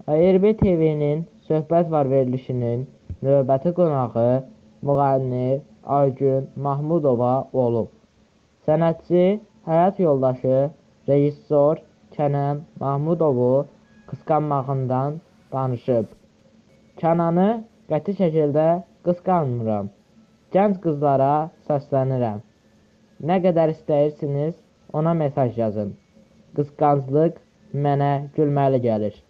ARB TV-nin Söhbət var verilişinin növbəti qonağı müğənni Aygün Mahmudova olub. Sənətçi həyat yoldaşı rejissor Kənan Mahmudovu qısqanmağından danışıb. Kənanı qəti şəkildə qısqanmıram. Gənc qızlara səslənirəm. Nə qədər istəyirsiniz, ona mesaj yazın. Qısqanclıq mənə gülməli gəlir.